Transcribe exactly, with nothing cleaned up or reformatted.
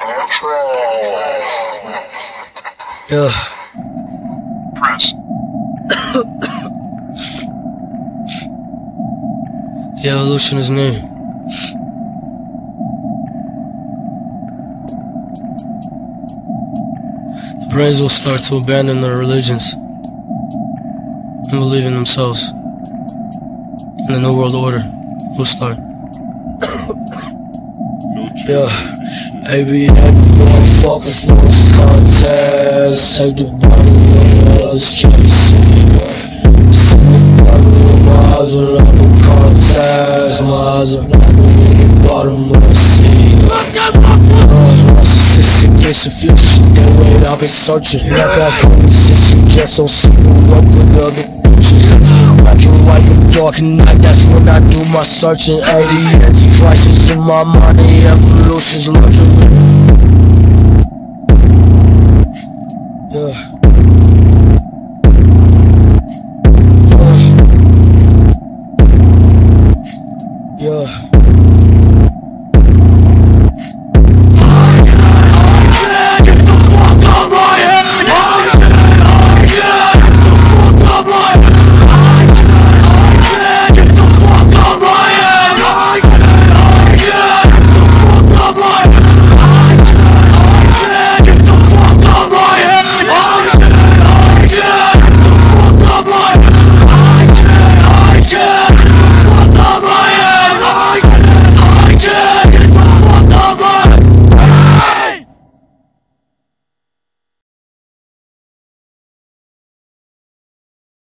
Yeah. Press. The evolution is near. The brains will start to abandon their religions and believe in themselves. And the New World Order will start. Yeah, A B every motherfucker force contest. Take the body when others can't see. See the bottom with my eyes without no contest. My eyes are like in the bottom of the sea. Narcissistic insufficient, and wait, I've been searching. Knock out coexistence, just don't see no up with other bitches. Black and white, the dark and night, that's when I do my searching. Aliens, crisis in my mind, the evolution's lurking. Yeah. Yeah. Yeah.